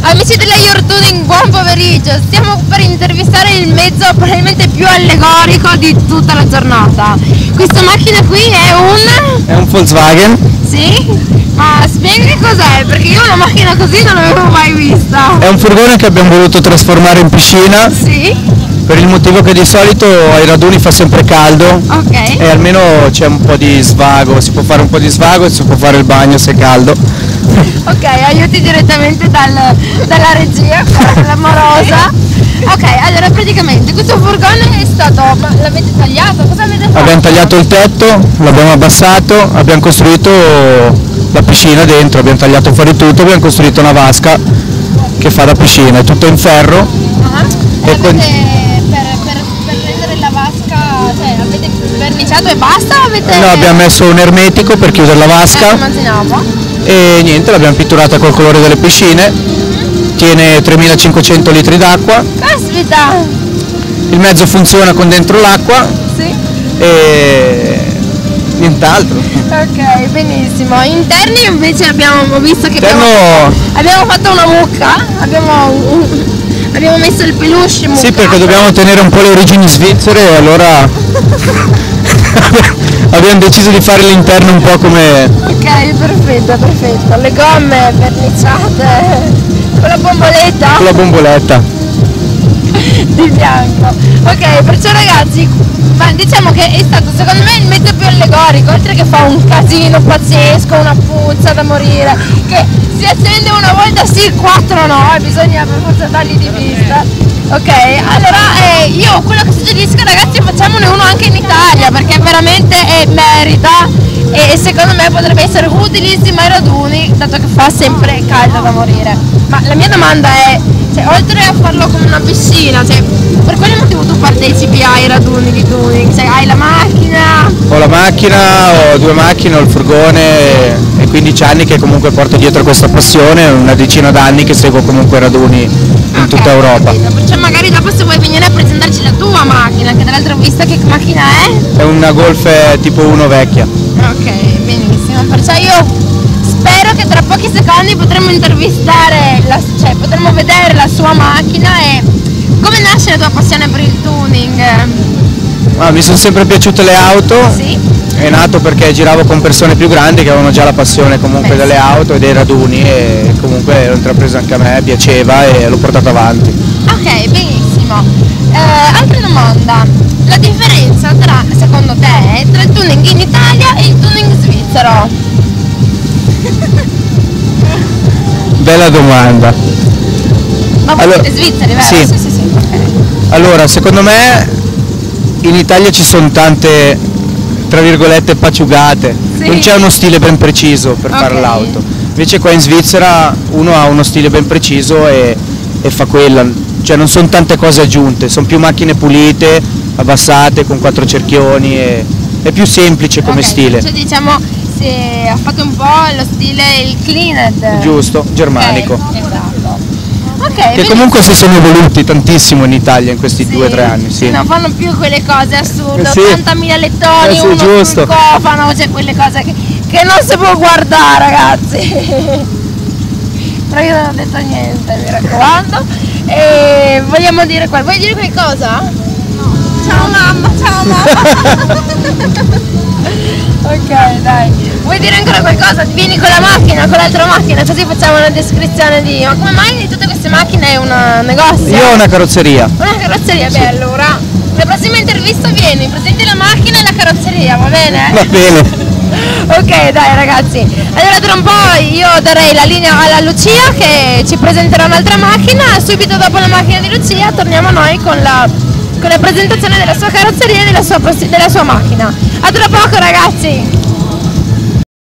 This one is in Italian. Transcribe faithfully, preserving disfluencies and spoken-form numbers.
Amici della Your Tuning, buon pomeriggio. Stiamo per intervistare il mezzo probabilmente più allegorico di tutta la giornata. Questa macchina qui è un... È un Volkswagen. Sì? Ma spiega che cos'è, perché io una macchina così non l'avevo mai vista. È un furgone che abbiamo voluto trasformare in piscina. Sì? Per il motivo che di solito ai raduni fa sempre caldo. Ok. E almeno c'è un po' di svago, si può fare un po' di svago e si può fare il bagno se è caldo. Ok, aiuti direttamente dal, dalla regia, l'amorosa. Ok, allora praticamente questo furgone è stato, ma l'avete tagliato? Cosa avete fatto? Abbiamo tagliato il tetto, l'abbiamo abbassato, abbiamo costruito la piscina dentro, abbiamo tagliato fuori tutto, abbiamo costruito una vasca che fa da piscina, è tutto in ferro. Uh-huh. E, e con... per, per, per rendere la vasca, cioè avete verniciato e basta? O avete... No, abbiamo messo un ermetico per chiudere la vasca. Eh, immaginavo. E niente, l'abbiamo pitturata col colore delle piscine, tiene tremilacinquecento litri d'acqua. Caspita! Il mezzo funziona con dentro l'acqua. Sì. E nient'altro. Ok, benissimo. Interni invece abbiamo visto che Interno... abbiamo, abbiamo fatto una mucca, abbiamo, un, abbiamo messo il peluche mucca. Sì, perché dobbiamo tenere un po' le origini svizzere e allora abbiamo deciso di fare l'interno un po' come... Ok, perfetto, perfetto. Le gomme verniciate con la bomboletta. Con la bomboletta. Di bianco. Ok, perciò ragazzi, ma diciamo che è stato secondo me il mezzo più allegorico, oltre che fa un casino pazzesco, una puzza da morire, che si accende una volta sì, quattro no, e bisogna per forza dargli di vista. Ok, allora eh, io quello che suggerisco ragazzi, facciamone uno anche in Italia, perché veramente eh, merita e secondo me potrebbe essere utilissimo ai raduni, dato che fa sempre caldo da morire. Ma la mia domanda è, cioè, oltre a farlo come una piscina, cioè, per quale motivo tu partecipi ai raduni di tuning? Cioè, hai la macchina? Ho la macchina, ho due macchine, ho il furgone e quindici anni che comunque porto dietro questa passione, una decina d'anni che seguo comunque raduni in Okay, tutta Europa. Perciò magari dopo se vuoi venire a presentarci la tua macchina, che dall'altra ho visto che macchina è? È una Golf tipo uno vecchia. Ok, benissimo, perciò io spero che tra pochi secondi potremo intervistare, la, cioè potremo vedere la sua macchina e come nasce la tua passione per il tuning? Ah, mi sono sempre piaciute le auto. Sì. È nato perché giravo con persone più grandi che avevano già la passione comunque Beh, delle sì. auto e dei raduni e comunque l'ho intrapresa anche a me, piaceva e l'ho portata avanti. Ok, benissimo. Eh, altra domanda, la differenza tra, secondo te, tra il tuning in Italia e il tuning svizzero? Bella domanda. Ma voi allora, siete svizzeri, vero? Sì. Sì, sì, sì. Okay. Allora, secondo me in Italia ci sono tante, tra virgolette, paciugate, sì. Non c'è uno stile ben preciso per okay. fare l'auto. Invece qua in Svizzera uno ha uno stile ben preciso e, e fa quella, cioè non sono tante cose aggiunte, sono più macchine pulite, abbassate, con quattro cerchioni, e, è più semplice come okay, stile. Cioè diciamo, se ha fatto un po' lo stile il cleaned. Giusto, germanico. Okay, esatto. Okay, che benissimo. Comunque si sono evoluti tantissimo in Italia in questi sì, due o tre anni. Sì. Non fanno più quelle cose assurde, sì. ottantamila lettoni, eh sì, uno giusto. sul cofano, cioè quelle cose che, che non si può guardare ragazzi. Però io non ho detto niente, mi raccomando. E vogliamo dire qua, vuoi dire qualcosa? No. Ciao mamma, ciao mamma. Ok, dai. Vuoi dire ancora qualcosa? Vieni con la macchina, con l'altra macchina, così facciamo una descrizione di... Ma come mai di tutte queste macchine è un negozio? Io ho una carrozzeria. Una carrozzeria, sì. Beh allora, la prossima intervista vieni, presenti la macchina e la carrozzeria, va bene? Va bene. Ok, dai ragazzi. Allora tra un po' io darei la linea alla Lucia che ci presenterà un'altra macchina e subito dopo la macchina di Lucia torniamo noi con la... con la presentazione della sua carrozzeria e della sua, della sua macchina. A tra poco ragazzi!